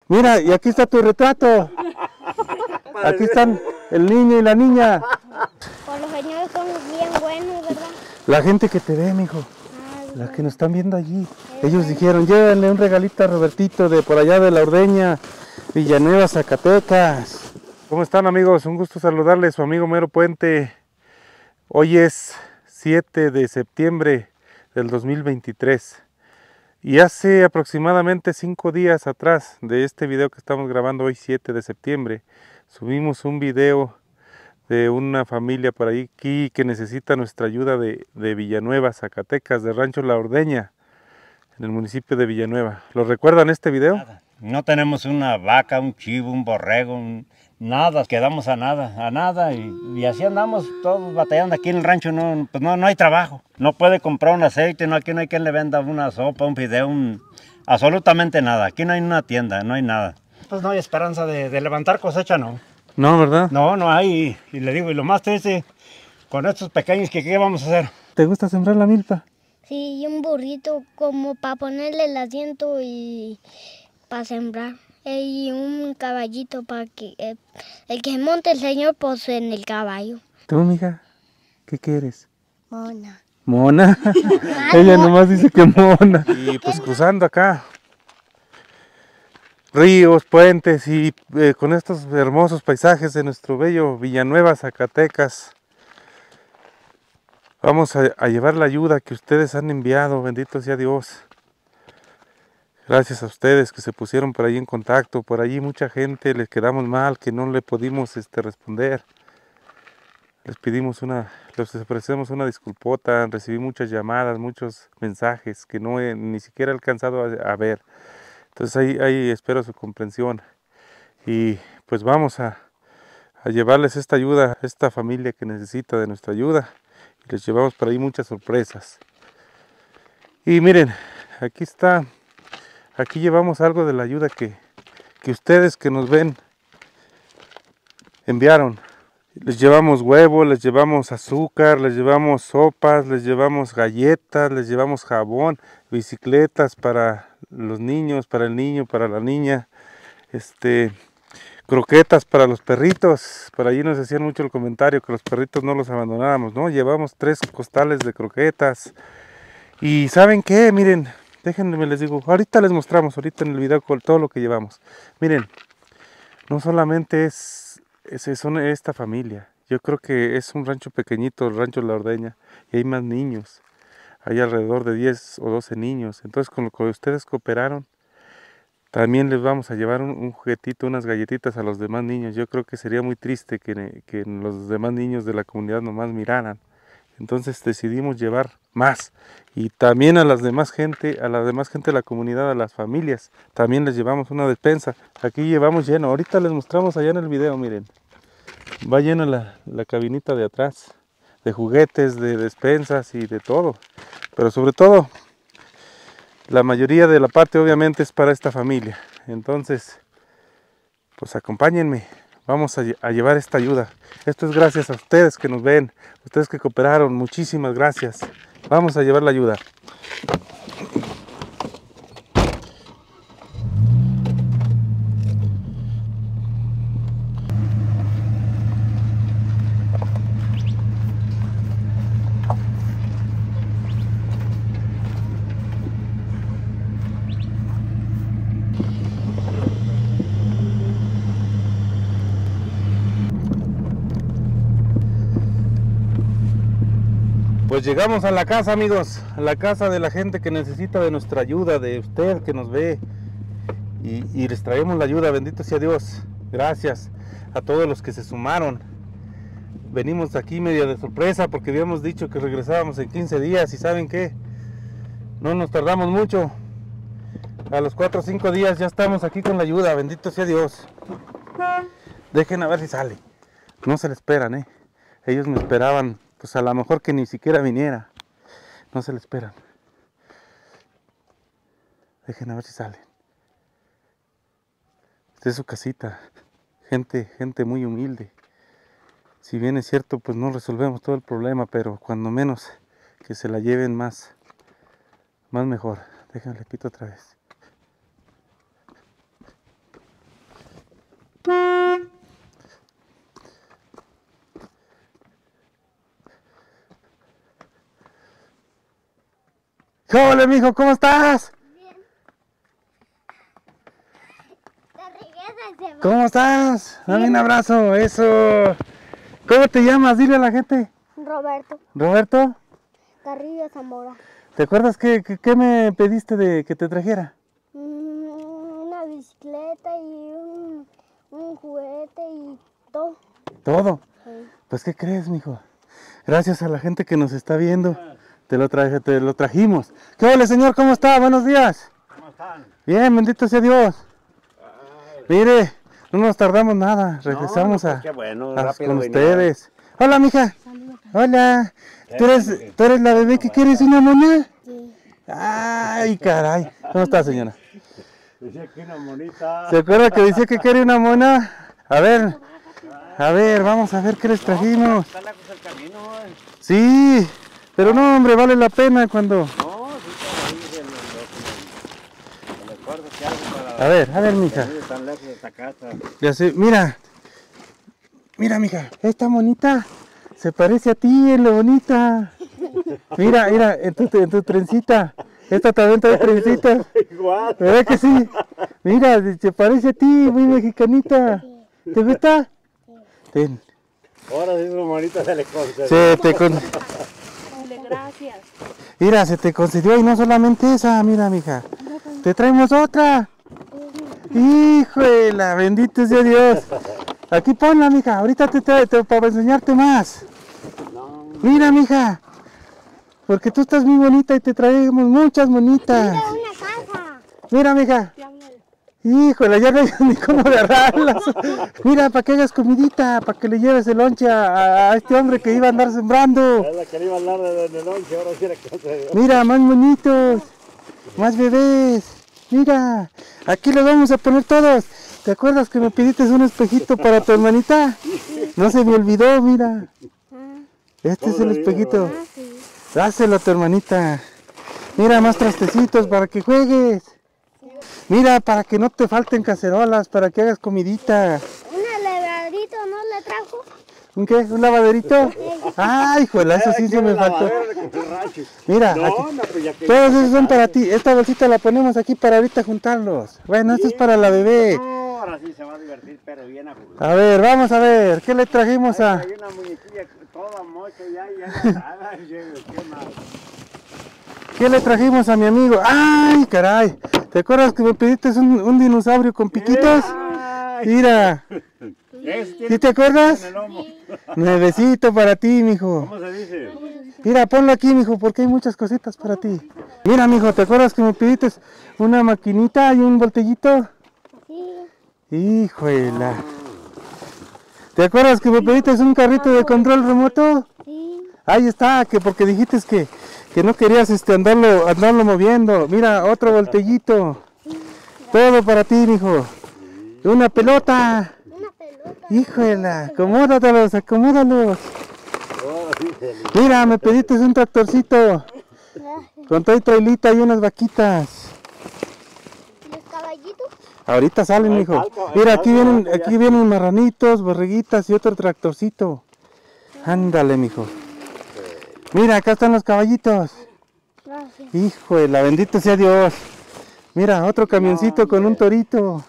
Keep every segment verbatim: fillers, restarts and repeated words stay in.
Mira, y aquí está tu retrato. Aquí están el niño y la niña. Pues los señores son bien buenos, ¿verdad? La gente que te ve, mijo. Ah, Las que nos están viendo allí. Ellos dijeron, llévenle un regalito a Robertito de por allá de La Ordeña, Villanueva, Zacatecas. ¿Cómo están, amigos? Un gusto saludarles, su amigo Mero Puente. Hoy es siete de septiembre del dos mil veintitrés. Y hace aproximadamente cinco días atrás de este video que estamos grabando hoy, siete de septiembre, subimos un video de una familia por ahí aquí que necesita nuestra ayuda de, de Villanueva, Zacatecas, de Rancho La Ordeña, en el municipio de Villanueva. ¿Lo recuerdan este video? Nada. No tenemos una vaca, un chivo, un borrego, un, nada, quedamos a nada, a nada y, y así andamos todos batallando. Aquí en el rancho no, pues no, no hay trabajo, no puede comprar un aceite, no, aquí no hay quien le venda una sopa, un fideo, un, absolutamente nada. Aquí no hay una tienda, no hay nada. Pues no hay esperanza de, de levantar cosecha, no. No, ¿verdad? No, no hay, y, y le digo, y lo más triste, con estos pequeños, que ¿qué vamos a hacer? ¿Te gusta sembrar la milpa? sí, y un burrito como para ponerle el asiento y para sembrar. Eh, Y un caballito para que eh, el que monte el señor pues en el caballo. ¿Tú, mija? ¿Qué quieres? Mona. ¿Mona? Ella nomás dice que mona. Y pues cruzando acá ríos, puentes y eh, con estos hermosos paisajes de nuestro bello Villanueva, Zacatecas, vamos a, a llevar la ayuda que ustedes han enviado, bendito sea Dios. Gracias a ustedes que se pusieron por ahí en contacto, por allí mucha gente les quedamos mal, que no le pudimos este, responder. Les pedimos una, les ofrecemos una disculpota, recibí muchas llamadas, muchos mensajes que no he ni siquiera he alcanzado a, a ver. Entonces ahí, ahí espero su comprensión. Y pues vamos a, a llevarles esta ayuda a esta familia que necesita de nuestra ayuda. Y les llevamos por ahí muchas sorpresas. Y miren, aquí está, aquí llevamos algo de la ayuda que, que ustedes que nos ven enviaron. Les llevamos huevo, les llevamos azúcar, les llevamos sopas, les llevamos galletas, les llevamos jabón, bicicletas para los niños, para el niño, para la niña, este, croquetas para los perritos. Por allí nos hacían mucho el comentario que los perritos no los abandonáramos, ¿no? Llevamos tres costales de croquetas. Y ¿saben qué? Miren, déjenme les digo, ahorita les mostramos, ahorita en el video con todo lo que llevamos. Miren, no solamente es Es, es una, esta familia, yo creo que es un rancho pequeñito, el rancho La Ordeña, y hay más niños, hay alrededor de diez o doce niños, entonces con lo que ustedes cooperaron, también les vamos a llevar un, un juguetito, unas galletitas a los demás niños. Yo creo que sería muy triste que, que los demás niños de la comunidad nomás miraran, entonces decidimos llevar más, y también a las demás gente, a la demás gente de la comunidad, a las familias, también les llevamos una despensa. Aquí llevamos lleno, ahorita les mostramos allá en el video, miren, va llena la, la cabinita de atrás, de juguetes, de despensas y de todo, pero sobre todo, la mayoría de la parte obviamente es para esta familia. Entonces, pues acompáñenme. Vamos a, a llevar esta ayuda. Esto es gracias a ustedes que nos ven, ustedes que cooperaron. Muchísimas gracias. Vamos a llevar la ayuda. Pues llegamos a la casa, amigos, a la casa de la gente que necesita de nuestra ayuda, de usted que nos ve, y, y les traemos la ayuda, bendito sea Dios. Gracias a todos los que se sumaron. Venimos aquí medio de sorpresa porque habíamos dicho que regresábamos en quince días y ¿saben qué? No nos tardamos mucho. A los cuatro o cinco días ya estamos aquí con la ayuda, bendito sea Dios. Dejen a ver si sale. No se le esperan, ¿eh? Ellos me esperaban. Pues a lo mejor que ni siquiera viniera. No se le esperan. Dejen a ver si salen. Esta es su casita. Gente, gente muy humilde. Si bien es cierto, pues no resolvemos todo el problema, pero cuando menos que se la lleven más, más mejor. Déjenle pito otra vez. Hola, mijo, ¿cómo estás? Bien. Te regresas, se va. ¿Cómo estás? Dame un abrazo, eso. ¿Cómo te llamas? Dile a la gente. Roberto Roberto, Carrillo Zamora. ¿te acuerdas qué, qué, qué me pediste de que te trajera? Mm, una bicicleta y un, un juguete y todo. Todo. Sí. Pues, ¿qué crees, mijo? Gracias a la gente que nos está viendo, te lo, traje, te lo trajimos. ¿Qué hola, señor? ¿Cómo está? Buenos días. ¿Cómo están? Bien, bendito sea Dios. Mire, no nos tardamos nada, regresamos no, a, pues qué bueno, a- rápido con vinieron. ustedes. Hola, mija. Hola. ¿Tú eres, Sí. ¿Tú eres la bebé que quieres una mona? Sí. Ay, caray. ¿Cómo está, señora? Decía que una monita. ¿Se acuerda que decía que quería una mona? A ver, a ver, vamos a ver qué les trajimos. Está lejos el camino, eh. Sí, pero no, hombre, vale la pena cuando... No, sí, está ahí el, el, el esfuerzo que hago para A ver, a ver, mija. venir tan lejos de esta casa. Ya sé, mira. Mira, mija, esta monita se parece a ti en lo bonita. Mira, mira, en tu, en tu trencita. Esta también trae trencita. Igual. ¿Verdad que sí? Mira, se parece a ti, muy mexicanita. ¿Te gusta? Ten. Ahora sí su monita se le concede. Se te con... Dale, gracias. Mira, se te concedió y no solamente esa, mira, mija. Te traemos otra. Híjole, bendito sea Dios. Aquí ponla, mija. Ahorita te traigo para enseñarte más. No, Mira, mija. Porque tú estás muy bonita y te traemos muchas monitas. Mira una casa. Mira, mija. Híjole, ya no hay ni cómo agarrarlas. Mira, para que hagas comidita, para que le lleves el lonche a, a este hombre que iba a andar sembrando. es la que le iba a hablar de, de noche, ahora sí la concedió. Mira, más monitos, más bebés. Mira, aquí los vamos a poner todos. ¿Te acuerdas que me pediste un espejito para tu hermanita? No se me olvidó, mira. Este es el espejito. Ah, sí. Dáselo a tu hermanita. Mira, más trastecitos para que juegues. Mira, para que no te falten cacerolas, para que hagas comidita. Un elevadito no le trajo. ¿Un qué? ¿Un lavaderito? Ay, joder, eso sí se me faltó. Mira, No, aquí. no, pues ya que... Todos esos son para ti. Esta bolsita la ponemos aquí para ahorita juntarlos. Bueno, esto es para la bebé. No, ahora sí se va a divertir, pero bien a gusto. A ver, vamos a ver. ¿Qué le trajimos a...? Hay una muñequilla toda mocha ya, ya nada. ¿Qué más? ¿Qué le trajimos a mi amigo? ¡Ay, caray! ¿Te acuerdas que me pediste un, un dinosaurio con piquitos? Ay. Mira. Ese tiene ¿Sí te acuerdas? en el lomo. Nuevecito para ti, mijo. ¿Cómo se dice? Mira, ponlo aquí, mijo, porque hay muchas cositas para ti. Mira, mijo, ¿te acuerdas que me pediste una maquinita y un voltellito? Sí. Híjole. ¿Te acuerdas que me pediste un carrito de control remoto? Sí. Ahí está, que porque dijiste que, que no querías este, andarlo, andarlo moviendo. Mira, otro voltellito. Todo para ti, mijo. Una pelota. Una pelota. Híjole, acomódatelos, acomódalos. Ahora sí se le... Mira, me pediste un tractorcito. Gracias. Con toda trailita y unas vaquitas. ¿Los caballitos? Ahorita salen, Ahí mijo. falta, ahí Mira, aquí falta, vienen, ya. aquí vienen marranitos, borreguitas y otro tractorcito. Ándale, mijo. Mira, acá están los caballitos. Gracias. Híjole, bendito sea Dios. Mira, otro camioncito con un torito.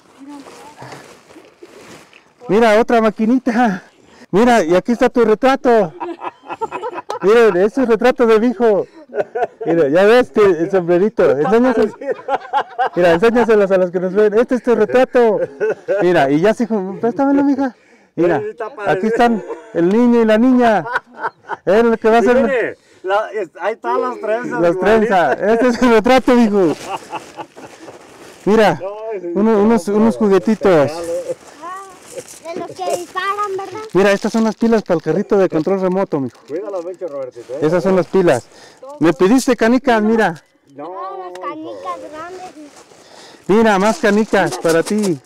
Mira, otra maquinita. Mira, y aquí está tu retrato. Miren, es un retrato de mi hijo. Mira, ya ves que el sombrerito. Enséñaselo. Mira, enséñaselos a los que nos ven. Este es tu retrato. Mira, y ya se dijo, préstamelo, mija. Mira, aquí están el niño y la niña. Es el que va a ser Mire, la- es- ahí están las trenzas. las trenzas. Este es el retrato, mijo. Mira, uno- unos, unos juguetitos. Ah, de los que disparan, ¿verdad? Mira, estas son las pilas para el carrito de control remoto, mijo. Cuídalos mucho, Robertito. ¿eh? Esas son las pilas. Me pediste canicas, mira. No, Ah, unas canicas grandes. Mira, más canicas para ti.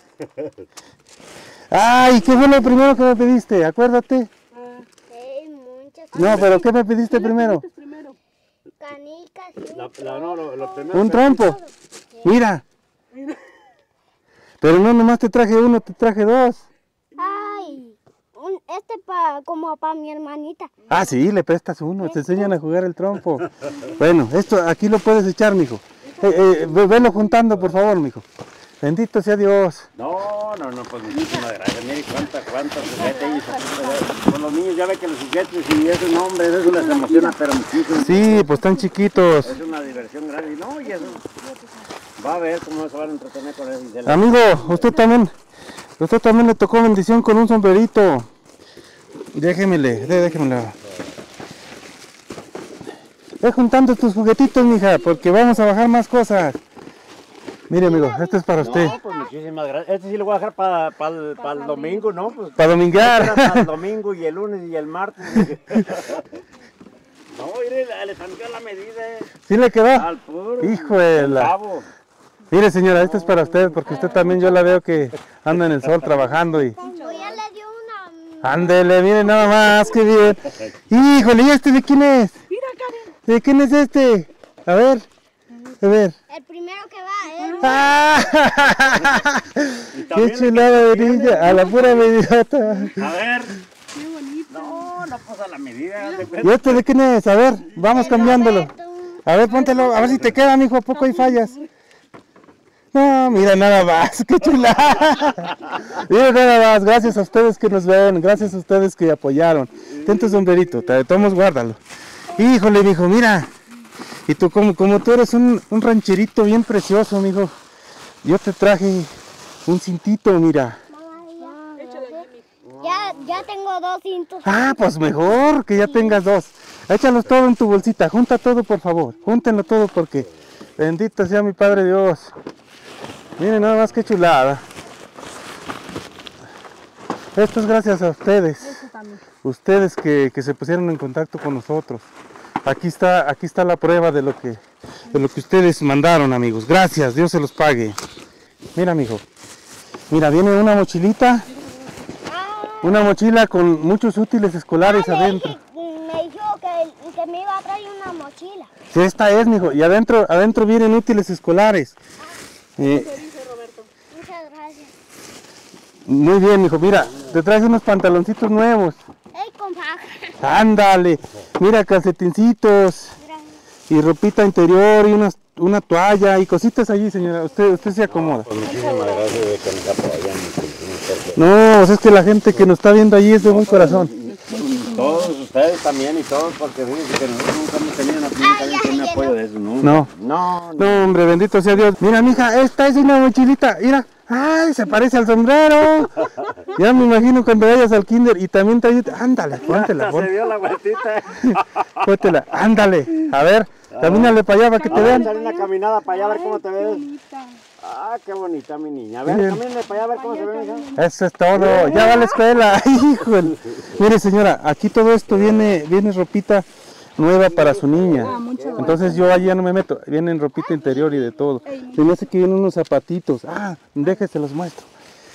Ay, ¿qué fue lo primero que me pediste? Acuérdate. Sí, muchas No, pero ¿qué me pediste primero? canicas. y La, un la, no, lo, lo primero Un que- trompo. Mira. Pero no nomás te traje uno, te traje dos. Ay, un, este pa, como para mi hermanita. Ah, sí, le prestas uno, te enseñan a jugar el trompo. Bueno, esto aquí lo puedes echar, mijo. Eh, eh, velo juntando, por favor, mijo. Bendito sea Dios. No, no, no, pues muchísimas gracias. Mire cuántas, cuántas juguetes. Con los niños ya ve que los juguetes y esos nombres, eso les emociona, pero muchísimo. Sí, pues están chiquitos. Es una diversión grande. No, y eso. Va a ver cómo se van a entretener con eso. Amigo, usted también, usted también le tocó bendición con un sombrerito. Déjemele, dé, déjemelo. Ve juntando tus juguetitos, mija, porque vamos a bajar más cosas. Mire, amigo, este es para usted. No, pues muchísimas gracias. Este sí lo voy a dejar para, para, el, para el domingo, ¿no? Pues, para dominguear. Para el domingo y el lunes y el martes. No, mire, le salió la medida. ¿Sí le quedó? Al puro. Hijo de la... Mire, señora, este es para usted, porque usted también yo la veo que anda en el sol trabajando y... Ya le dio una... Ándele, mire nada más, qué bien. Híjole, ¿y este de quién es? Mira, Karen. ¿De quién es este? A ver, a ver. El primero que va, ¿eh? ¡Ah! ¡Qué chulada de niña! A la pura mediota. A ver. Qué bonito. No, no pasa la medida. ¿Y este de quién es? A ver, vamos cambiándolo. A ver, póntelo, a ver si te queda, mijo, ¿a poco hay fallas? No, mira nada más, qué chulada. Mira nada más, gracias a ustedes que nos ven, gracias a ustedes que apoyaron. Ten tu sombrerito, te tomas, guárdalo. Híjole, mijo, mira. Y tú, como, como tú eres un, un rancherito bien precioso, mijo, yo te traje un cintito, mira. Ya, ya tengo dos cintos. Ah, pues mejor que ya tengas dos. Échalos todo en tu bolsita, junta todo, por favor. Júntenlo todo porque bendito sea mi Padre Dios. Miren nada más que chulada. Esto es gracias a ustedes. Ustedes que, que se pusieron en contacto con nosotros. Aquí está, aquí está la prueba de lo que, de lo que ustedes mandaron, amigos. Gracias, Dios se los pague. Mira, mijo. Mira, viene una mochilita. Una mochila con muchos útiles escolares Ah, me adentro. dije- me dijo que, que me iba a traer una mochila. Sí, esta es, mijo. Y adentro, adentro vienen útiles escolares. Eh, Muchas gracias. muy bien, mijo. Mira, te traje unos pantaloncitos nuevos. Ey, compa. Ándale. Mira, calcetincitos. Y ropita interior y unas, una toalla y cositas allí, señora. Usted, usted se acomoda. Pues muchísimas gracias de que nos apoyan. No, pues es que la gente que nos está viendo allí es de buen corazón. Todos ustedes también y todos, porque fíjense que nosotros nunca hemos tenido una nunca hemos tenido apoyo de eso, ¿no? No. No, no. No, hombre, bendito sea Dios. Mira, mija, esta es una mochilita. Mira. ¡Ay, se parece al sombrero! Ya me imagino cuando vayas al kinder y también te ayuda. Ándale, póntela, Se póntela. dio la vueltita. Póntela, ándale. A ver, camínale para allá para que te Vamos a vean. echar una caminada para allá a ver cómo te ves. Ah, qué bonita mi niña. A ver, Bien. camínale para allá a ver cómo se ve, hija. Eso es todo. Ya va a la escuela. Híjole. Mire, señora, aquí todo esto viene, viene ropita nueva para su niña. Entonces yo allí ya no me meto. Vienen ropita interior y de todo. Y no sé que vienen unos zapatitos. Ah, déjese los muestro.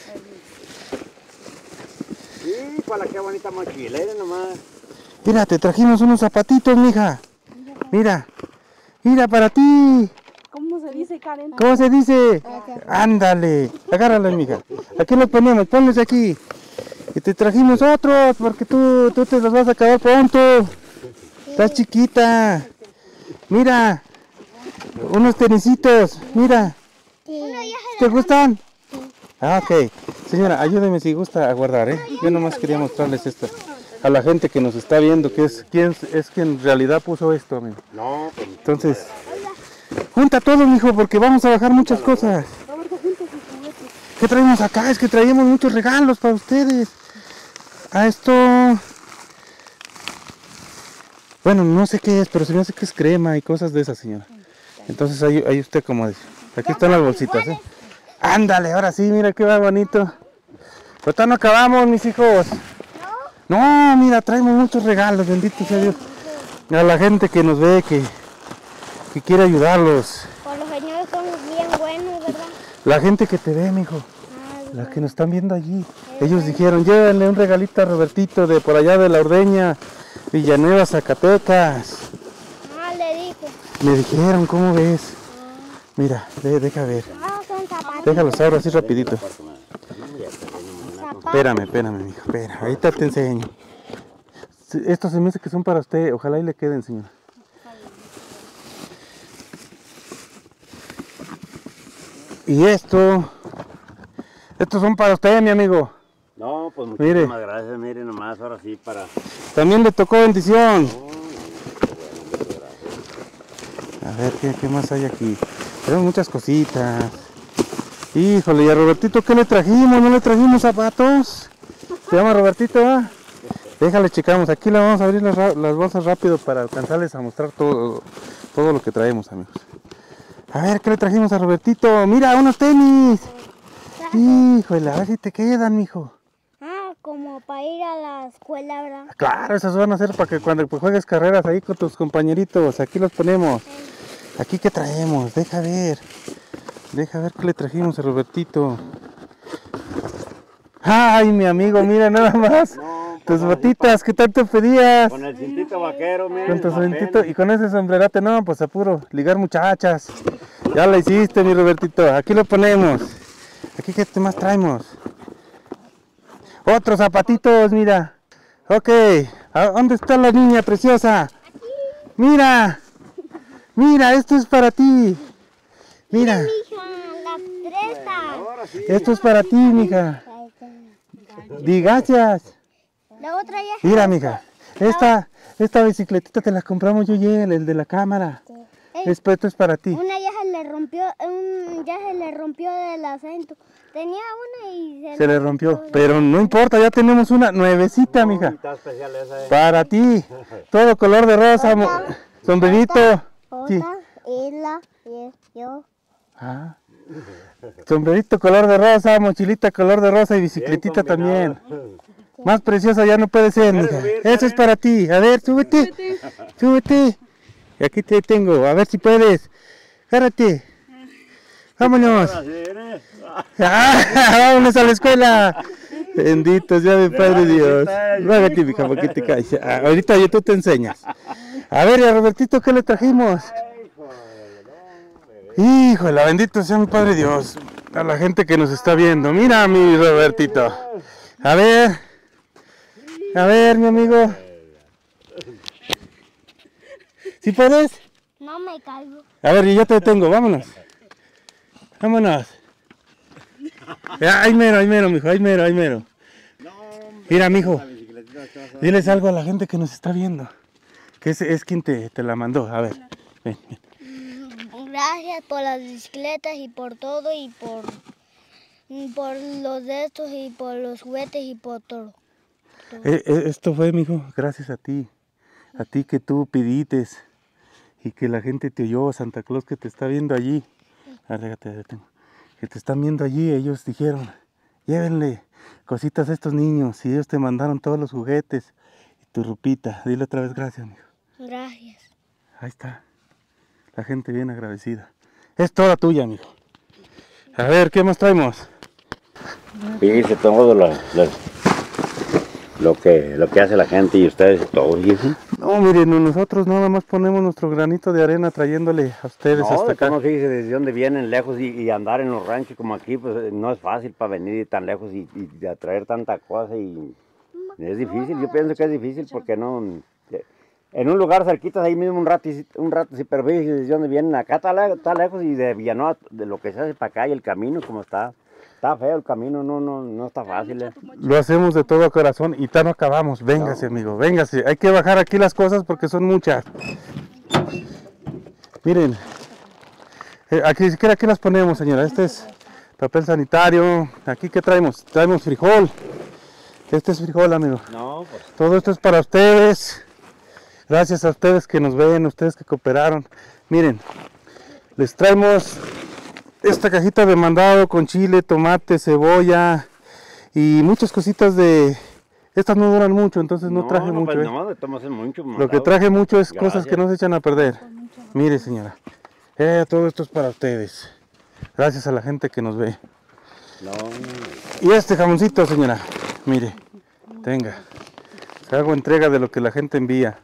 Sí, para qué bonita mochila, miren nomás. Mira, te trajimos unos zapatitos, mija. Mira, mira para ti. ¿Cómo se dice, Karen? ¿Cómo se dice? Ándale, agárrala, mija. Aquí los ponemos, ponlos aquí. Y te trajimos otros porque tú, tú te los vas a acabar pronto. Estás chiquita. Mira, unos tenisitos, mira. ¿Te gustan? Ah, ok. Señora, ayúdeme si gusta a guardar, ¿eh? Yo nomás quería mostrarles esto a la gente que nos está viendo, que es quien es quien en realidad puso esto, amigo. No, pues, Entonces, junta todo, mijo, porque vamos a bajar muchas cosas. ¿Qué traemos acá? Es que traíamos muchos regalos para ustedes. A esto... Bueno, no sé qué es, pero se me hace que es crema y cosas de esas, señora. Entonces ahí, ahí usted como dice. Aquí están las bolsitas, ¿eh? Ándale, ahora sí, mira qué va bonito. Pero todavía no acabamos, mis hijos. No, mira, traemos muchos regalos, bendito sea Dios. A la gente que nos ve, que, que quiere ayudarlos. Por los señores son bien buenos, ¿verdad? La gente que te ve, mijo. Ah, Las que nos están viendo allí. Ellos dijeron, llévenle un regalito a Robertito de por allá de La Ordeña, Villanueva, Zacatecas. ah, le dijo. Me dijeron, ¿cómo ves? Mira, de- deja ver. Ah, son zapatos. Déjalos ahora así rapidito. zapatos. Espérame, espérame, mijo, espera, ahorita te enseño. Estos se me hace que son para usted, ojalá y le queden, señora. Y esto, estos son para usted, mi amigo. No, pues Mire. muchísimas gracias, mire nomás, ahora sí para... También le tocó bendición. Oh, qué bueno, muchas gracias. A ver, ¿qué, qué más hay aquí? Tenemos muchas cositas. Híjole, ¿y a Robertito qué le trajimos? ¿No le trajimos zapatos? ¿Se llama Robertito, ah? Déjale, checamos. Aquí le vamos a abrir las, las bolsas rápido para alcanzarles a mostrar todo, todo lo que traemos, amigos. A ver, ¿qué le trajimos a Robertito? ¡Mira, unos tenis! Híjole, a ver si te quedan, mijo. Ah, como para ir a la escuela, ¿verdad? Claro, esas van a ser para que cuando juegues carreras ahí con tus compañeritos. Aquí los ponemos. Aquí, ¿qué traemos? Deja ver. Deja ver qué le trajimos a Robertito. ¡Ay, mi amigo! Mira nada más. No, Tus pues, botitas que tanto pedías. con el cintito vaquero, mire. Con tu apenas. cintito y con ese sombrerate. No, pues apuro. Ligar muchachas. Ya la hiciste, mi Robertito. Aquí lo ponemos. Aquí, ¿qué más traemos? Otros zapatitos, mira. Ok. ¿A ¿Dónde está la niña preciosa? Mira. Mira, esto es para ti. Mira. Mija, las fresas. Ahora sí. Esto es para ti, mija. Di gracias. La otra ya. Mira, mija. Esta, esta bicicletita te la compramos yo y él, el de la cámara. Ey, Esto, esto es para ti. una ya se le rompió, un, ya se le rompió del acento. Tenía una y se, Se le rompió. Pero no importa, ya tenemos una nuevecita, mija. Está especial esa, eh. Para ti. Todo color de rosa. mo- Sombrerito. Sí. Otra, Ela, y yo. Ah. Sombrerito color de rosa, mochilita color de rosa y bicicletita Bien combinado. también. Más preciosa ya no puede ser, ¿Quieres mija. subir, Eso es Karen? para ti. A ver, súbete. Súbete. Y aquí te tengo. A ver si puedes. Agárrate. Vámonos. Ahora sí, mire. Ah, vámonos a la escuela. Bendito sea mi Padre Dios. Muévete, mija, porque te caes. Ah, ahorita yo tú te enseñas. A ver, y a Robertito, ¿qué le trajimos? Híjole, bendito sea mi Padre Dios. A la gente que nos está viendo. Mira, mi Robertito. A ver. A ver, mi amigo. ¿Sí puedes? No me caigo. A ver, yo te detengo, vámonos. Vámonos. Ay, mero, ay, mero, mijo, ay, mero, ay, mero. Mira, mijo, diles algo a la gente que nos está viendo. Que es, es quien te, te la mandó. A ver, ven, ven. Gracias por las bicicletas y por todo y por, por los de estos y por los juguetes y por todo. Eh, eh, esto fue, mijo, gracias a ti. A ti que tú pidites y que la gente te oyó, Santa Claus que te está viendo allí. Ah, déjate, detengo. Que te están viendo allí, ellos dijeron, llévenle cositas a estos niños y ellos te mandaron todos los juguetes y tu ropita. Dile otra vez gracias, mijo. Gracias. Ahí está. La gente bien agradecida. Es toda tuya, mijo. A ver, ¿qué más traemos? Fíjese todo lo, lo, lo que, lo que hace la gente y ustedes y todo. fíjese. No, miren, nosotros nada más ponemos nuestro granito de arena trayéndole a ustedes No, hasta de acá. cómo fíjese desde dónde vienen lejos y, y andar en los ranchos como aquí, pues no es fácil para venir tan lejos y, y a traer tanta cosa y es difícil. Yo pienso que es difícil porque no, en un lugar cerquita ahí mismo un rato, y- un rato sí, pero fíjese desde dónde vienen acá está, le- está lejos y de Villanueva, de lo que se hace para acá y el camino como está, está feo el camino, no, no, no está fácil. eh. Lo hacemos de todo corazón y ya no acabamos. Véngase, amigo, véngase. Hay que bajar aquí las cosas porque son muchas. Miren, eh, aquí siquiera aquí las ponemos, señora. Este es papel sanitario. Aquí, ¿qué traemos? Traemos frijol. Este es frijol, amigo. No, pues Todo esto es para ustedes. Gracias a ustedes que nos ven, ustedes que cooperaron. Miren, les traemos esta cajita de mandado con chile, tomate, cebolla y muchas cositas de... Estas no duran mucho, entonces no, traje mucho. pues, ¿eh? no, de tomas es mucho. Lo que mandado. traje mucho es cosas que Gracias. no se echan a perder. Mire, señora. Eh, todo esto es para ustedes. Gracias a la gente que nos ve. No, Y este jamoncito, señora. Mire, tenga. Hago entrega de lo que la gente envía.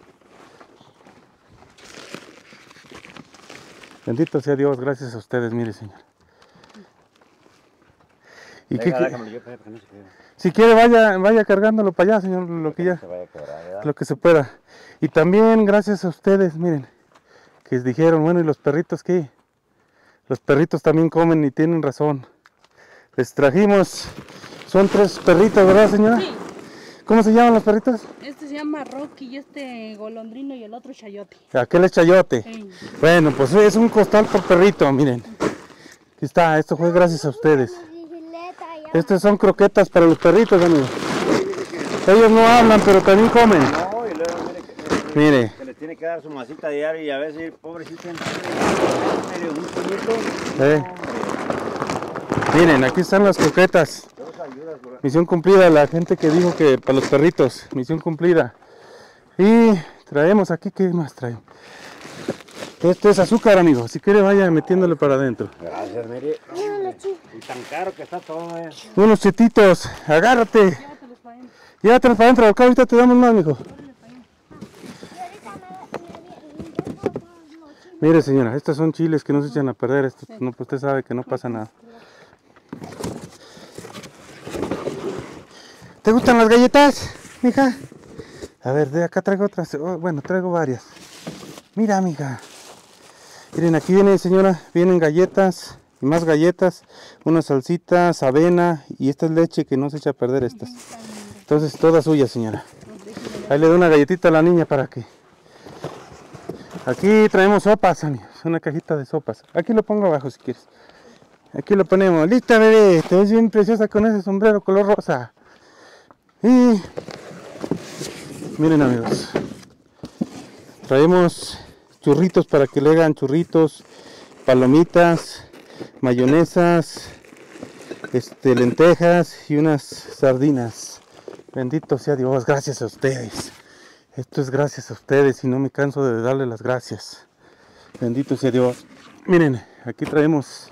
Bendito sea Dios, gracias a ustedes, mire, señor. ¿Y Venga, qué, déjamelo yo, Pepe, que no se quede. si quiere, vaya, vaya cargándolo para allá, señor, lo que ya, Se vaya a quebrar, ¿verdad? lo que se pueda. Y también gracias a ustedes, miren, que dijeron, bueno, ¿y los perritos qué? Los perritos también comen y tienen razón. Les trajimos, son tres perritos, ¿verdad, señora? Sí. ¿Cómo se llaman los perritos? Este se llama Rocky y este golondrino y el otro chayote. Aquel es chayote. Sí. Bueno, pues es un costal por perrito, miren. Aquí está, esto fue gracias a ustedes. Estas son croquetas para los perritos, amigos. Ellos no hablan, pero también comen. No, y luego mire que, Mire. que le tiene que dar su masita diaria y a veces, pobrecito, medio un puñito. Eh. Miren, aquí están las croquetas. Dos ayudas, bro. Misión cumplida, la gente que dijo que para los perritos, misión cumplida. Y traemos aquí, ¿qué más traemos? Esto es azúcar, amigo. Si quiere, vaya metiéndole para adentro. Gracias, mire. Y tan caro que está todo, eh. Unos chetitos, agárrate. Llévatelos para adentro. Llévatelos para adentro, acá ahorita te damos más, mijo. Mire, señora, estos son chiles que no se echan a perder. Esto, no, pues usted sabe que no pasa nada. ¿Te gustan las galletas, mija? A ver, de acá traigo otras. Oh, bueno, traigo varias. Mira, mija. Miren, aquí viene, señora, vienen galletas y más galletas, unas salsitas, avena y esta es leche que no se echa a perder estas. Entonces, toda suya, señora. Ahí le doy una galletita a la niña para que... Aquí traemos sopas, amigos, una cajita de sopas. Aquí lo pongo abajo si quieres. Aquí lo ponemos. Lista, bebé, te ves bien preciosa con ese sombrero color rosa. Y... miren, amigos. Traemos churritos para que le hagan churritos, palomitas, mayonesas, este, lentejas y unas sardinas. Bendito sea Dios, gracias a ustedes. Esto es gracias a ustedes y no me canso de darle las gracias. Bendito sea Dios. Miren, aquí traemos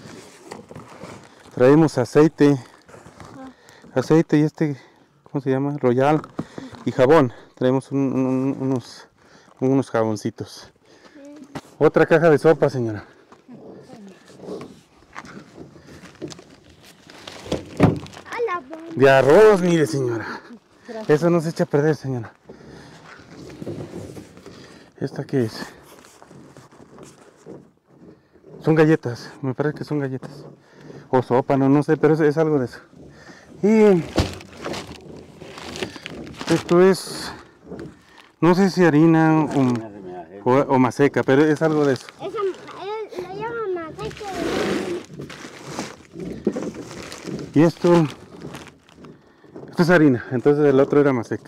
traemos aceite, aceite y este, ¿cómo se llama? Royal y jabón. Traemos un, un, unos, unos jaboncitos. Otra caja de sopa, señora. De arroz, mire, señora. Eso no se echa a perder, señora. ¿Esta qué es? Son galletas, me parece que son galletas. O sopa, no, no sé, pero es, es algo de eso. Y esto es, no sé si harina o, o, o maseca, pero es algo de eso. Esa, él lo llama maseca. Y esto, esto es harina, entonces el otro era maseca.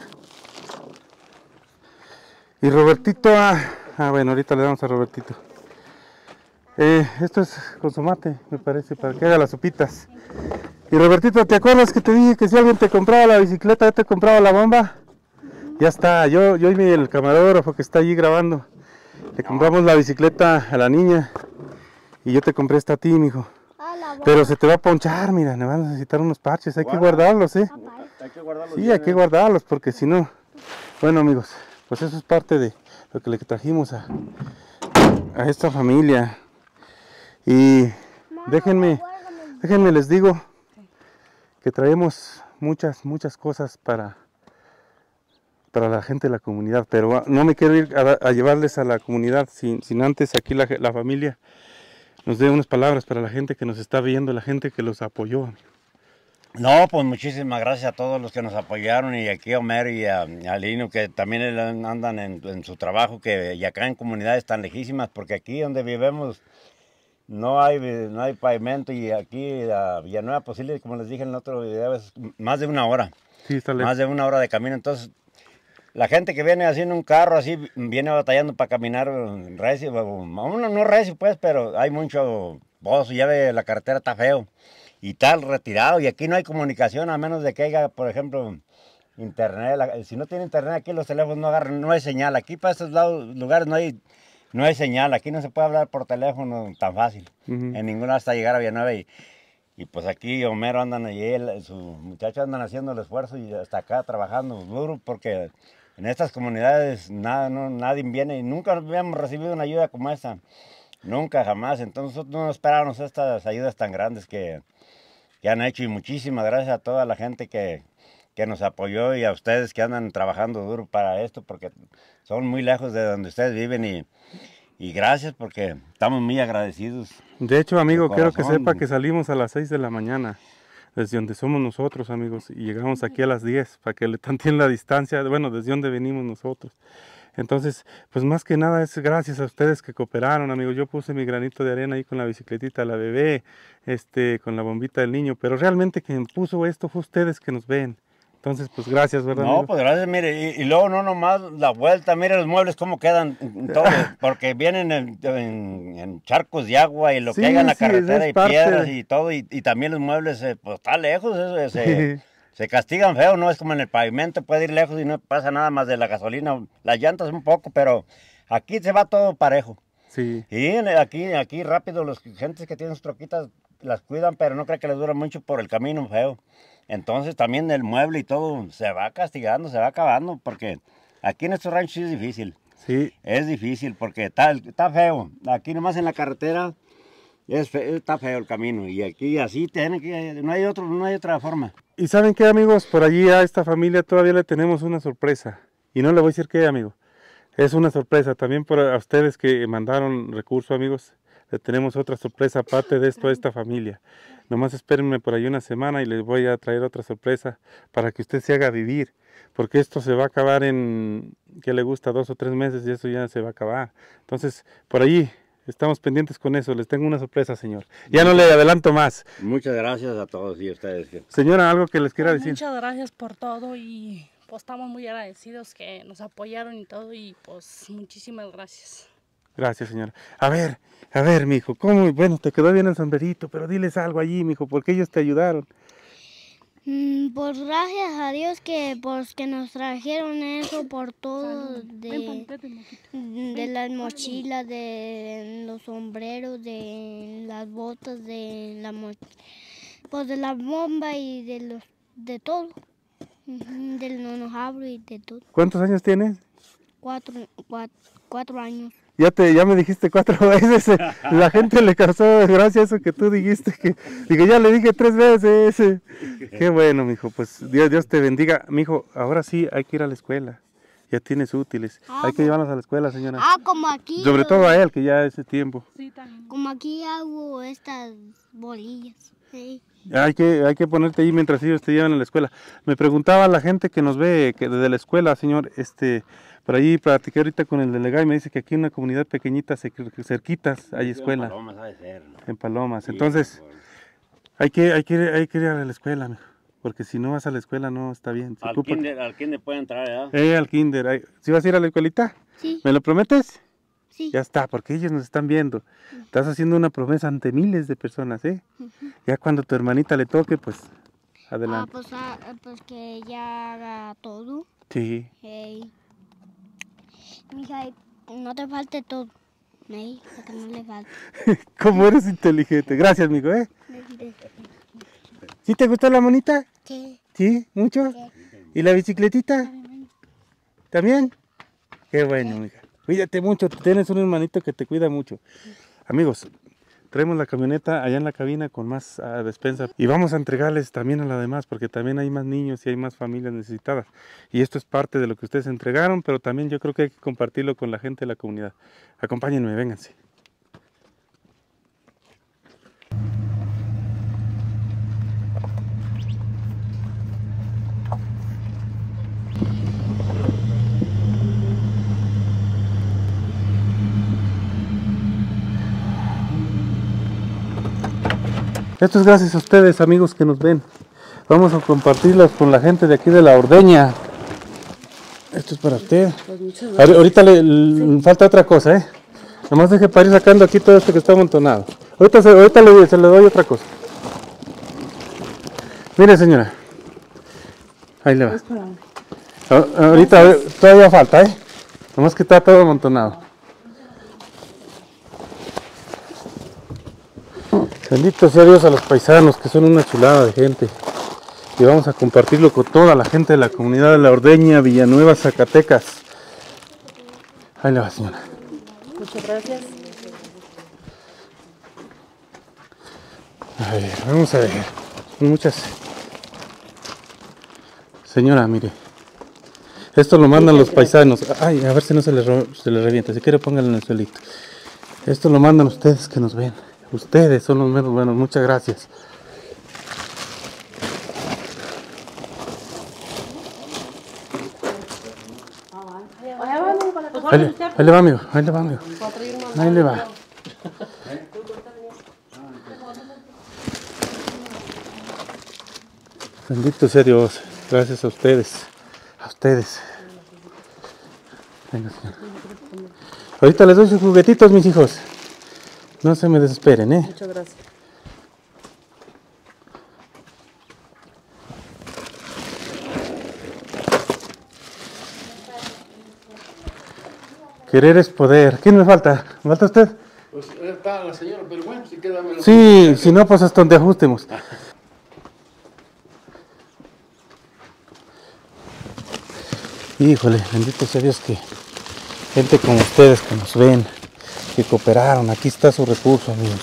Y Robertito, ah, ah bueno, ahorita le damos a Robertito. Eh, esto es consomate, me parece, para que haga las sopitas. Y Robertito, ¿te acuerdas que te dije que si alguien te compraba la bicicleta, yo te compraba la bomba? Ya está, yo, yo y mi, el camarógrafo que está allí grabando, le compramos la bicicleta a la niña y yo te compré esta a ti, mijo. Pero se te va a ponchar, mira, me van a necesitar unos parches, hay que guardarlos, ¿eh? Hay que guardarlos. Sí, hay que guardarlos porque si no... Bueno, amigos, pues eso es parte de lo que le trajimos a, a esta familia. Y déjenme, déjenme les digo que traemos muchas, muchas cosas para, para la gente de la comunidad, pero no me quiero ir a, a llevarles a la comunidad sin, sin antes aquí la, la familia nos dé unas palabras para la gente que nos está viendo, la gente que los apoyó. No, pues muchísimas gracias a todos los que nos apoyaron y aquí a Homero y a, a Lino que también andan en, en su trabajo que, y acá en comunidades tan lejísimas porque aquí donde vivimos no hay, no hay pavimento y aquí a Villanueva Posible, como les dije en el otro video, es más de una hora. Sí, está lejos. Más de una hora de camino, entonces la gente que viene haciendo un carro así, viene batallando para caminar recio, uno no recio pues, pero hay mucho pozo, ya ve, la carretera está feo y tal retirado y aquí no hay comunicación a menos de que haya, por ejemplo, internet. La, si no tiene internet aquí los teléfonos no agarran, no hay señal. Aquí para estos lados, lugares no hay, no hay señal, aquí no se puede hablar por teléfono tan fácil, uh-huh. En ninguna hasta llegar a Villanueva y, y pues aquí Homero andan allí, él, sus muchachos andan haciendo el esfuerzo y hasta acá trabajando duro porque en estas comunidades nada, no, nadie viene y nunca habíamos recibido una ayuda como esta, nunca jamás, entonces nosotros no esperábamos estas ayudas tan grandes que, que han hecho, y muchísimas gracias a toda la gente que, que nos apoyó y a ustedes que andan trabajando duro para esto, porque son muy lejos de donde ustedes viven y, y gracias porque estamos muy agradecidos. De hecho, amigo, De quiero que corazón. sepa que salimos a las seis de la mañana, desde donde somos nosotros, amigos, y llegamos aquí a las diez, para que le tantien la distancia, bueno, desde donde venimos nosotros. Entonces, pues más que nada es gracias a ustedes que cooperaron, amigos. Yo puse mi granito de arena ahí con la bicicletita de la bebé, este, con la bombita del niño, pero realmente quien puso esto fue ustedes que nos ven. Entonces, pues gracias, ¿verdad, No, amigo? pues gracias, mire, y, y luego no nomás la vuelta, mire los muebles cómo quedan todos, porque vienen en, en- en charcos de agua y lo Sí, que hay en la sí, carretera es y parte piedras de- y todo, y, y también los muebles, eh, pues está lejos, eso, se, se castigan feo, no es como en el pavimento, puede ir lejos y no pasa nada más de la gasolina, las llantas un poco, pero aquí se va todo parejo. Sí, Y en- aquí, aquí rápido, los gentes que tienen sus troquitas las cuidan, pero no creo que les dura mucho por el camino feo. Entonces también el mueble y todo se va castigando, se va acabando, porque aquí en estos ranchos sí es difícil. sí. Es difícil porque está, está feo. Aquí nomás en la carretera es fe- está feo el camino. Y aquí así tienen que, no hay otro, no hay otra forma. Y ¿saben qué, amigos? Por allí a esta familia todavía le tenemos una sorpresa. Y no le voy a decir qué, amigo. Es una sorpresa también para ustedes que mandaron recursos, amigos. Le tenemos otra sorpresa aparte de esto a esta familia. Nomás espérenme por ahí una semana y les voy a traer otra sorpresa para que usted se haga vivir. Porque esto se va a acabar en, ¿qué le gusta? Dos o tres meses y eso ya se va a acabar. Entonces, por allí estamos pendientes con eso. Les tengo una sorpresa, señor. Ya no le adelanto más. Muchas gracias a todos y a ustedes. Señora, algo que les quiera Pues decir. muchas gracias por todo y pues estamos muy agradecidos que nos apoyaron y todo y pues muchísimas gracias. Gracias, señora. A ver, a ver, mijo, ¿cómo? Bueno, te quedó bien el sombrerito, pero diles algo allí, mijo, porque ellos te ayudaron. Mm, Pues gracias a Dios que pues que nos trajeron eso por todo Ven, de, ponte, Moquito. de las mochilas, de los sombreros, de las botas, de la mo- pues de la bomba y de los de todo, Ujú, del nonojabro y de todo. ¿Cuántos años tienes? Cuatro, cuatro, cuatro años. Ya te, ya me dijiste cuatro veces. eh. La gente le causó gracia eso que tú dijiste. Que, digo, ya le dije tres veces. eh. Qué bueno, mijo. Pues Dios, Dios te bendiga. Mijo, ahora sí hay que ir a la escuela. Ya tienes útiles. Ah, Hay que llevarlos a la escuela, señora. Ah, como aquí. Sobre todo a él, que ya es tiempo. Sí, también. Como aquí hago estas bolillas. Sí. Hay que, hay que ponerte ahí mientras ellos te llevan a la escuela. Me preguntaba la gente que nos ve que desde la escuela, señor, este, por ahí platiqué ahorita con el delegado y me dice que aquí en una comunidad pequeñita, cer- cerquitas, hay escuela, Palomas, ha de ser, ¿no? en Palomas. Sí, Entonces, por- hay que, hay que, hay que ir a la escuela, mijo, porque si no vas a la escuela no está bien. Se al, ocupa- kinder, al kinder puede entrar, ¿verdad? Eh, al kinder. ay- ¿Sí vas a ir a la escuelita? Sí, ¿Me lo prometes? sí. Ya está, porque ellos nos están viendo. Estás haciendo una promesa ante miles de personas, ¿eh? Ya cuando tu hermanita le toque, pues, Ah, adelante. pues, ah, pues que ya haga todo. Sí. Hey. Mija, no te falte todo. Hey, para que no le falte. ¿Cómo eres inteligente? Gracias, amigo, ¿eh? ¿Sí te gustó la monita? Sí. ¿Sí? ¿Mucho? ¿Y la bicicletita? ¿También? Qué bueno, mija. Cuídate mucho, tienes un hermanito que te cuida mucho. Amigos, traemos la camioneta allá en la cabina con más ah, despensa y vamos a entregarles también a la demás porque también hay más niños y hay más familias necesitadas. Y esto es parte de lo que ustedes entregaron, pero también yo creo que hay que compartirlo con la gente de la comunidad. Acompáñenme, vénganse. Esto es gracias a ustedes, amigos que nos ven. Vamos a compartirlas con la gente de aquí de La Ordeña. Esto es para usted. Ahor- Ahorita le, le falta otra cosa, ¿eh? Nomás deje para ir sacando aquí todo esto que está amontonado. Ahorita, se, ahorita le, se le doy otra cosa. Mire, señora. Ahí le va. A- Ahorita a ver, todavía falta, ¿eh? Nomás que está todo amontonado. Bendito sea Dios a los paisanos, que son una chulada de gente. Y vamos a compartirlo con toda la gente de la comunidad de La Ordeña, Villanueva, Zacatecas. Ahí le va, señora. Muchas gracias. A ver, vamos a ver. muchas. Señora, mire. Esto lo mandan los paisanos. Ay, a ver si no se les, se les revienta. Si quiere, pónganlo en el suelito. Esto lo mandan ustedes que nos ven. Ustedes son los menos buenos. Muchas gracias. Ahí le, ahí le va, amigo. Ahí le va, amigo. Ahí le va. Bendito sea Dios. Gracias a ustedes. A ustedes. Venga, señor. Ahorita les doy sus juguetitos, mis hijos. No se me desesperen, ¿eh? Muchas gracias. Querer es poder. ¿Quién me falta? ¿Me falta usted? Pues está la señora, pero bueno, si queda dámelo. Sí, si no, pues hasta donde ajustemos. Híjole, bendito sea Dios que gente como ustedes que nos ven, que cooperaron, aquí está su recurso, amigos.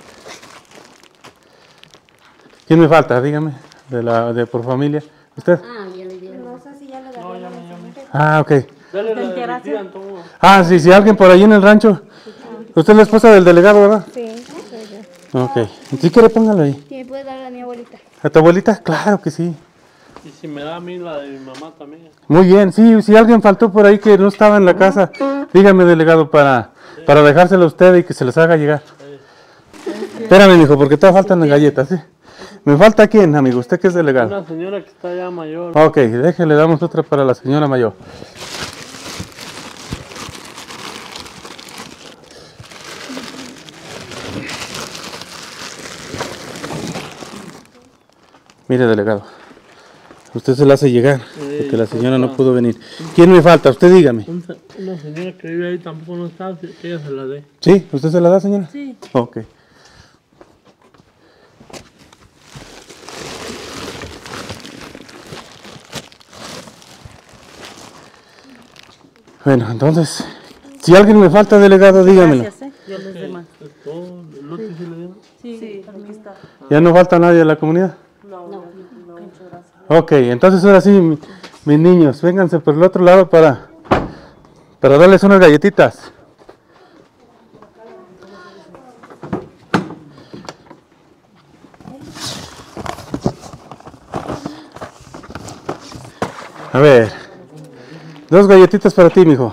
¿Quién me falta? Dígame, de la de por familia. ¿Usted? Ah, ya le dieron. No sé si ya le No, ya me llamé. Ah, ok. Dale la de mi tía, Antonio. Ah, sí, sí, alguien por ahí en el rancho. Usted es la esposa del delegado, ¿verdad? Sí, soy yo. Ok. Si quiere, póngalo ahí. ¿Sí me puede dar a mi abuelita? ¿A tu abuelita? Claro que sí. Y si me da a mí la de mi mamá también. Muy bien, sí, si alguien faltó por ahí que no estaba en la casa, dígame, delegado, para, para dejárselo a usted y que se les haga llegar. Espérame, mijo, porque todavía faltan las galletas, ¿eh? ¿Me falta quién, amigo? ¿Usted que es delegado? Una señora que está ya mayor. Ok, déjele, damos otra para la señora mayor. Mire, delegado, usted se la hace llegar, porque la señora no pudo venir. ¿Quién me falta? Usted dígame. Una señora que vive ahí tampoco no está, que ella se la dé. ¿Sí? ¿Usted se la da, señora? Sí. Ok. Bueno, entonces, si alguien me falta, delegado, dígamelo. Gracias, ¿eh? Yo les demás. ¿Todo el lote sí le dieron? Sí, sí, aquí está. ¿Ya no falta nadie de la comunidad? No, no, no, muchas gracias. Ok, entonces ahora sí, mi- mis niños, vénganse por el otro lado para, para darles unas galletitas. A ver, dos galletitas para ti, mijo.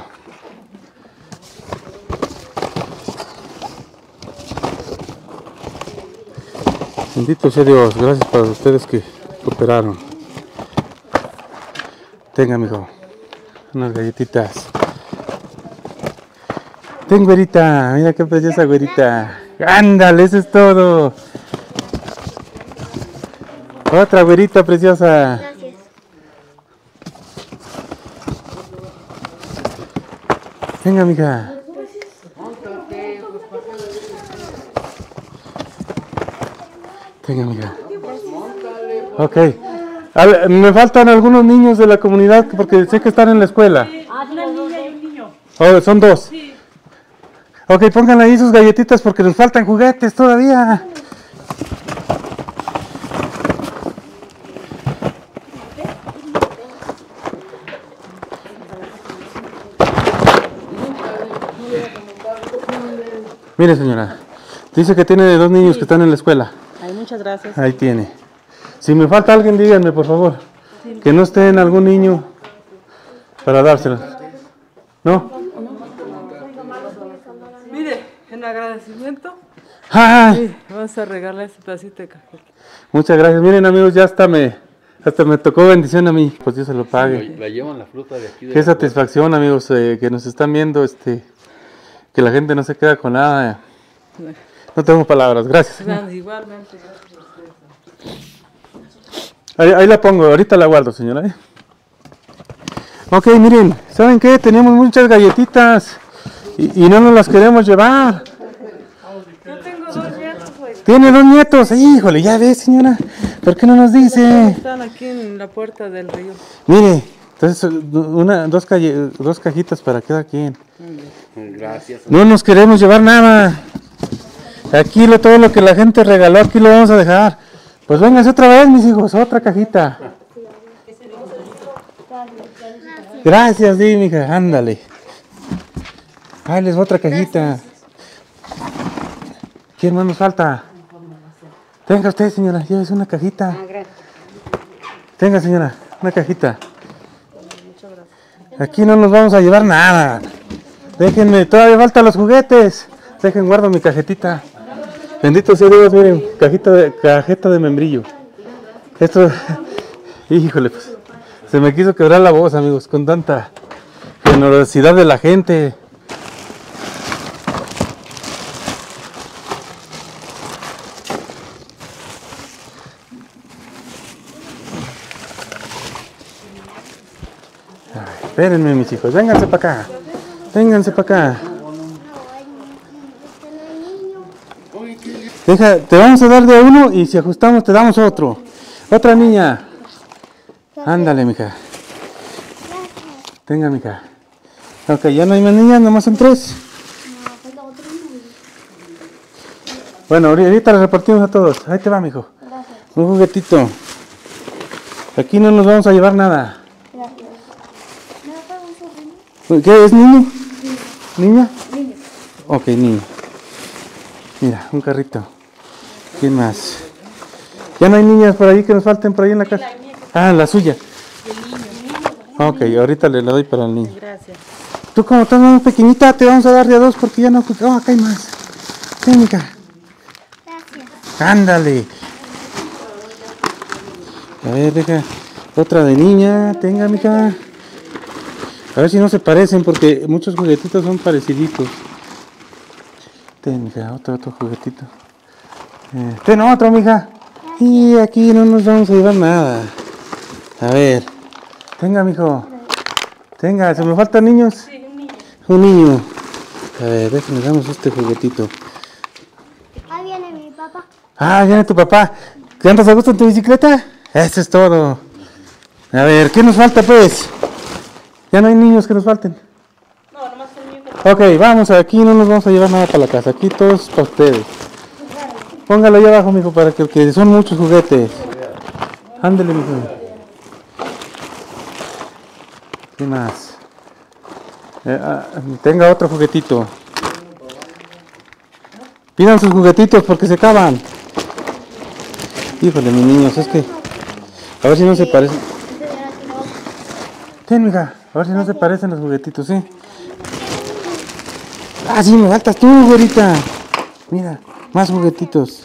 Bendito sea Dios, gracias para ustedes que cooperaron. Tenga, mijo, unas galletitas. Ten, güerita, mira qué preciosa güerita. Ándale, eso es todo. Otra güerita preciosa. Gracias. Venga, mija. Venga, mija. Ok. A ver, me faltan algunos niños de la comunidad porque sé que están en la escuela. Una niña y un niño. Oh, son dos. Ok, pongan ahí sus galletitas porque nos faltan juguetes todavía. Mire, señora, dice que tiene dos niños que están en la escuela. Ay, muchas gracias. Ahí tiene. Si me falta alguien, díganme, por favor. Que no esté en algún niño para dárselos. ¿No? Mire, en agradecimiento, ¡Ay! vamos a regalar ese pedacito de cajeta. Muchas gracias. Miren, amigos, ya hasta me, hasta me tocó bendición a mí. Pues Dios se lo pague. La llevan la fruta de aquí. De Qué satisfacción, amigos, eh, que nos están viendo, este, que la gente no se queda con nada. No tengo palabras. Gracias. Gracias, igualmente, gracias a ustedes. Ahí, ahí la pongo, ahorita la guardo, señora. ¿eh? Ok, miren, ¿saben qué? Teníamos muchas galletitas y, y no nos las queremos llevar. Yo tengo dos nietos, pues. Tiene dos nietos, híjole, ya ves, señora. ¿Por qué no nos dice? Están aquí en la puerta del río. Mire, entonces, una, dos, calle, dos cajitas para cada quien. Gracias. No nos queremos llevar nada. Aquí lo, todo lo que la gente regaló, aquí lo vamos a dejar. Pues vénganse otra vez, mis hijos, otra cajita. Gracias, sí, mija, ándale. Ahí les va otra cajita. ¿Quién más nos falta? Tenga usted, señora, llévese una cajita. Tenga, señora, una cajita. Aquí no nos vamos a llevar nada. Déjenme, todavía faltan los juguetes. Dejen, guardo mi cajetita. Bendito sea Dios, miren, cajita de, cajeta de membrillo. Esto, híjole, pues, se me quiso quebrar la voz, amigos, con tanta generosidad de la gente. Ay, espérenme, mis hijos, vénganse para acá. Vénganse para acá. Deja, te vamos a dar de uno y si ajustamos te damos otro. Otra niña. Ándale, mija. Tenga, mija. Ok, ya no hay más niñas, nomás son tres. Bueno, ahorita les repartimos a todos. Ahí te va, mijo. Un juguetito. Aquí no nos vamos a llevar nada. ¿Qué es, niño? ¿Niña? Ok, niño. Mira, un carrito. ¿Quién más? Ya no hay niñas por ahí que nos falten por ahí en la casa. Ah, la suya. Ok, ahorita le la doy para el niño. Gracias. Tú como estás más pequeñita, te vamos a dar de a dos porque ya no... Oh, acá hay más. Ven, mija. Gracias. Ándale. A ver, deja. Otra de niña. Tenga, mija. A ver si no se parecen porque muchos juguetitos son pareciditos. Ten, mija, otro, otro juguetito. Eh, ten otro, mija. Y aquí no nos vamos a llevar nada. A ver. Tenga, mijo. Tenga, ¿se me faltan niños? Sí, un niño. Un niño. A ver, déjenme damos este juguetito. Ahí viene mi papá. Ah, viene tu papá. ¿Qué andas a gusto en tu bicicleta? Eso es todo. A ver, ¿qué nos falta, pues? Ya no hay niños que nos falten. No, nomás un niño. Ok, vamos, aquí no nos vamos a llevar nada para la casa. Aquí todos para ustedes. Póngalo ahí abajo, mijo, para que, que son muchos juguetes. Ándele, mijo. ¿Qué más? Eh, ah, tenga otro juguetito. Pidan sus juguetitos porque se acaban. Híjole, mis niños, es que... A ver si no se parecen. Ten, mija. A ver si no se parecen los juguetitos, ¿sí? Ah, sí, me faltas tú, güerita. Mira, más juguetitos.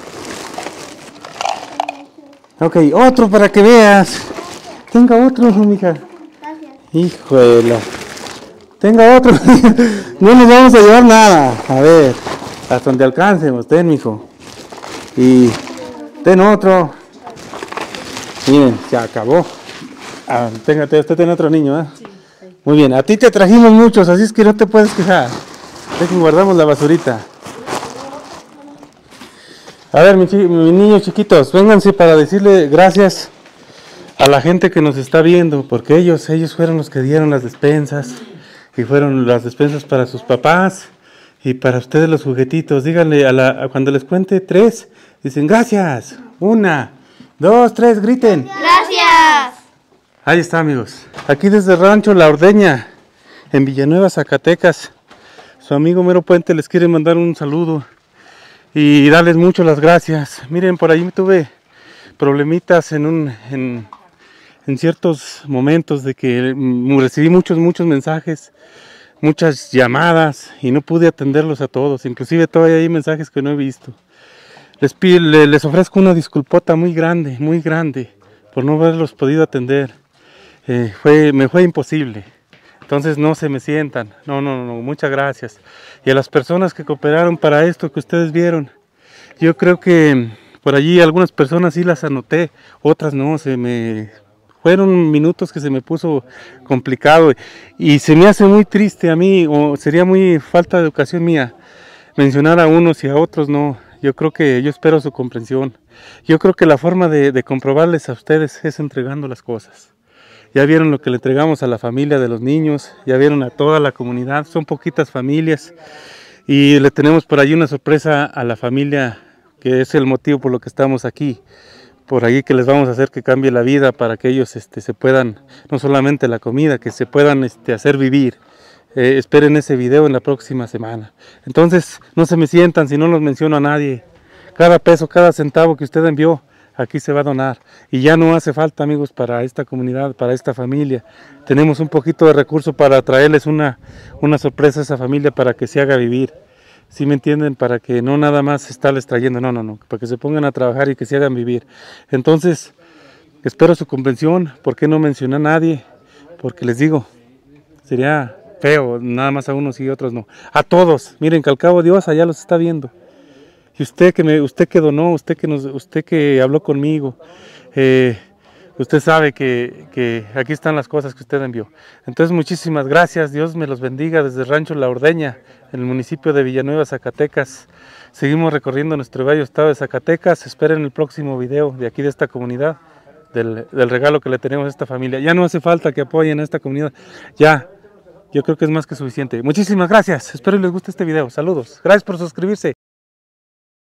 Ok, otro para que veas. Tenga otro, mija. Híjole. Tenga otro. No nos vamos a llevar nada. A ver, hasta donde alcancemos. Ten, mijo. Y ten otro. Miren, se acabó. Ah, tenga, usted tiene otro niño, ¿eh? Sí, sí. Muy bien, a ti te trajimos muchos, así es que no te puedes quejar. Dejen, guardamos la basurita. A ver, mis, mis niños chiquitos, vénganse para decirle gracias a la gente que nos está viendo, porque ellos, ellos fueron los que dieron las despensas, y fueron las despensas para sus papás, y para ustedes los juguetitos. Díganle, a la, a cuando les cuente tres, dicen gracias. Una, dos, tres, griten. Gracias. Ahí está, amigos. Aquí desde el rancho La Ordeña, en Villanueva, Zacatecas. Su amigo Mero Puente les quiere mandar un saludo y darles mucho las gracias. Miren, por ahí tuve problemitas en, un, en, en ciertos momentos de que recibí muchos, muchos mensajes, muchas llamadas y no pude atenderlos a todos. Inclusive todavía hay mensajes que no he visto. Les, pido, les ofrezco una disculpota muy grande, muy grande por no haberlos podido atender. Eh, fue, me fue imposible, entonces no se me sientan, no, no, no, muchas gracias. Y a las personas que cooperaron para esto que ustedes vieron, yo creo que por allí algunas personas sí las anoté, otras no, se me fueron minutos que se me puso complicado y se me hace muy triste a mí, o sería muy falta de educación mía mencionar a unos y a otros no. Yo creo que yo espero su comprensión. Yo creo que la forma de, de comprobarles a ustedes es entregando las cosas. Ya vieron lo que le entregamos a la familia de los niños, ya vieron a toda la comunidad, son poquitas familias y le tenemos por allí una sorpresa a la familia que es el motivo por lo que estamos aquí, por ahí que les vamos a hacer que cambie la vida para que ellos este, se puedan, no solamente la comida, que se puedan este, hacer vivir. Eh, esperen ese video en la próxima semana. Entonces, no se me sientan si no los menciono a nadie. Cada peso, cada centavo que usted envió, aquí se va a donar. Y ya no hace falta, amigos, para esta comunidad, para esta familia. Tenemos un poquito de recurso para traerles una, una sorpresa a esa familia para que se haga vivir. ¿Sí me entienden? Para que no nada más estarles trayendo, no, no, no, para que se pongan a trabajar y que se hagan vivir. Entonces, espero su comprensión. ¿Por qué no mencioné a nadie? Porque les digo, sería feo, nada más a unos y otros no. A todos, miren que al cabo Dios allá los está viendo. Y usted que me, usted que donó, usted que nos, usted que habló conmigo, eh, usted sabe que, que aquí están las cosas que usted envió. Entonces muchísimas gracias, Dios me los bendiga desde Rancho La Ordeña, en el municipio de Villanueva, Zacatecas. Seguimos recorriendo nuestro bello estado de Zacatecas. Esperen el próximo video de aquí de esta comunidad, del, del regalo que le tenemos a esta familia. Ya no hace falta que apoyen a esta comunidad, ya. Yo creo que es más que suficiente. Muchísimas gracias. Espero les guste este video. Saludos. Gracias por suscribirse.